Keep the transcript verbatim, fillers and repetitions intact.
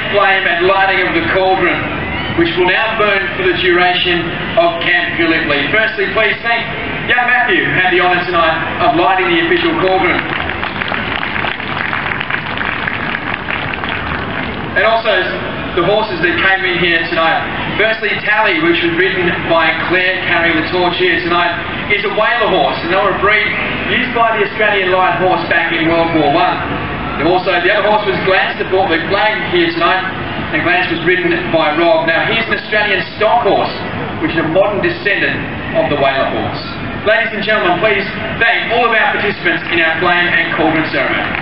flame and lighting of the cauldron, which will now burn for the duration of Camp Gallipoli. Firstly, please thank young Matthew, who had the honour tonight of lighting the official cauldron. And also the horses that came in here tonight. Firstly, Tally, which was ridden by Claire carrying the torch here tonight, is a whaler horse, and they were a breed used by the Australian Light Horse back in World War One. And also, the other horse was Glance that brought the flag here tonight, and Glance was ridden by Rob. Now, here's an Australian stock horse, which is a modern descendant of the whaler horse. Ladies and gentlemen, please thank all of our participants in our flame and cauldron ceremony.